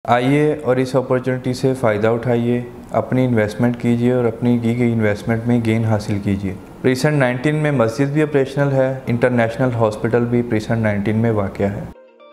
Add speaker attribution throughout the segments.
Speaker 1: आइए और इस अपॉर्चुनिटी से फ़ायदा उठाइए, अपनी इन्वेस्टमेंट कीजिए और अपनी की गई इन्वेस्टमेंट में गेन हासिल कीजिए। प्रीसेंट 19 में मस्जिद भी ऑपरेशनल है, इंटरनेशनल हॉस्पिटल भी प्रीसेंट 19 में वाक़या है।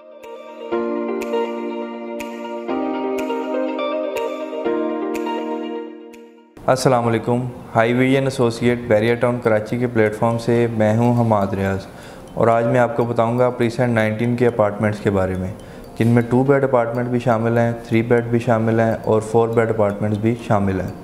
Speaker 1: अस्सलाम वालेकुम। Highway and associate barrier town Karachi के प्लेटफॉर्म से मैं हूं हमाद रियाज और आज मैं आपको बताऊंगा प्रीसेंट 19 के अपार्टमेंट्स के बारे में, जिनमें 2 बेड अपार्टमेंट भी शामिल हैं, 3 बेड भी शामिल हैं और 4 बेड अपार्टमेंट्स भी शामिल हैं।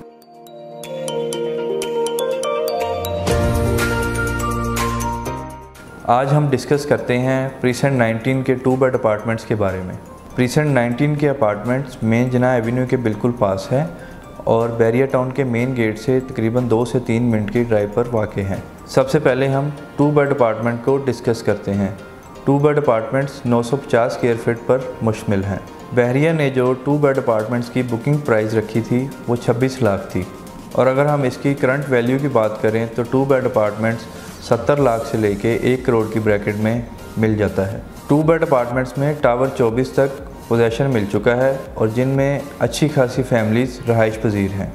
Speaker 1: आज हम डिस्कस करते हैं प्रीसेंट 19 के 2 बेड अपार्टमेंट्स के बारे में। प्रीसेंट 19 के अपार्टमेंट्स मेन जना एवेन्यू के बिल्कुल पास है और बैरियर टाउन के मेन गेट से तकरीबन 2 से 3 मिनट की ड्राइव पर वाक़ हैं। सबसे पहले हम 2 बेड अपार्टमेंट को डिस्कस करते हैं। 2 बेड अपार्टमेंट्स 950 स्क्वायर फीट पर मुश्तमिल हैं। बहरिया ने जो 2 बेड अपार्टमेंट्स की बुकिंग प्राइस रखी थी वो 26 लाख थी और अगर हम इसकी करंट वैल्यू की बात करें तो 2 बेड अपार्टमेंट्स 70 लाख से लेके 1 करोड़ की ब्रैकेट में मिल जाता है। 2 बेड अपार्टमेंट्स में टावर 24 तक पोजेशन मिल चुका है और जिनमें अच्छी खासी फैमिलीज़ रहाइश पजीर हैं।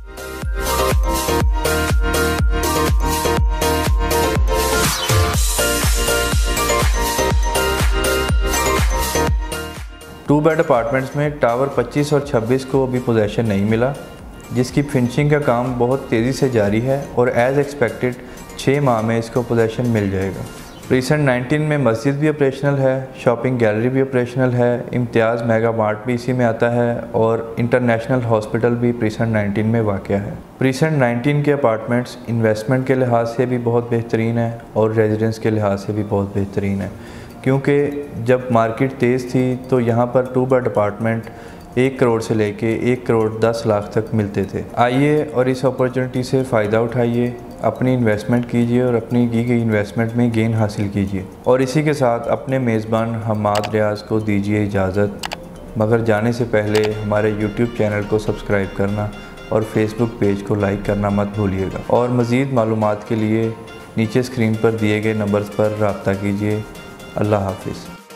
Speaker 1: टू बेड अपार्टमेंट्स में टावर 25 और 26 को अभी पोजेशन नहीं मिला, जिसकी फिनिशिंग का काम बहुत तेज़ी से जारी है और एज़ एक्सपेक्टेड 6 माह में इसको पोजेशन मिल जाएगा। प्रीसेंट 19 में मस्जिद भी ऑपरेशनल है, शॉपिंग गैलरी भी ऑपरेशनल है, इम्तियाज़ मेगा मार्ट भी इसी में आता है और इंटरनेशनल हॉस्पिटल भी प्रीसेंट 19 में वाक़या है। प्रीसेंट 19 के अपार्टमेंट्स इन्वेस्टमेंट के लिहाज से भी बहुत बेहतरीन है और रेजिडेंस के लिहाज से भी बहुत बेहतरीन है, क्योंकि जब मार्केट तेज़ थी तो यहाँ पर 2 बेड अपार्टमेंट 1 करोड़ से लेके 1 करोड़ 10 लाख तक मिलते थे। आइए और इस अपॉर्चुनिटी से फ़ायदा उठाइए, अपनी इन्वेस्टमेंट कीजिए और अपनी की गई इन्वेस्टमेंट में गेन हासिल कीजिए। और इसी के साथ अपने मेज़बान हमाद रियाज को दीजिए इजाज़त, मगर जाने से पहले हमारे यूट्यूब चैनल को सब्सक्राइब करना और फेसबुक पेज को लाइक करना मत भूलिएगा। और मज़ीद मालूमात के लिए नीचे स्क्रीन पर दिए गए नंबर्स पर रब्ता कीजिए। अल्लाह हाफ़िज़।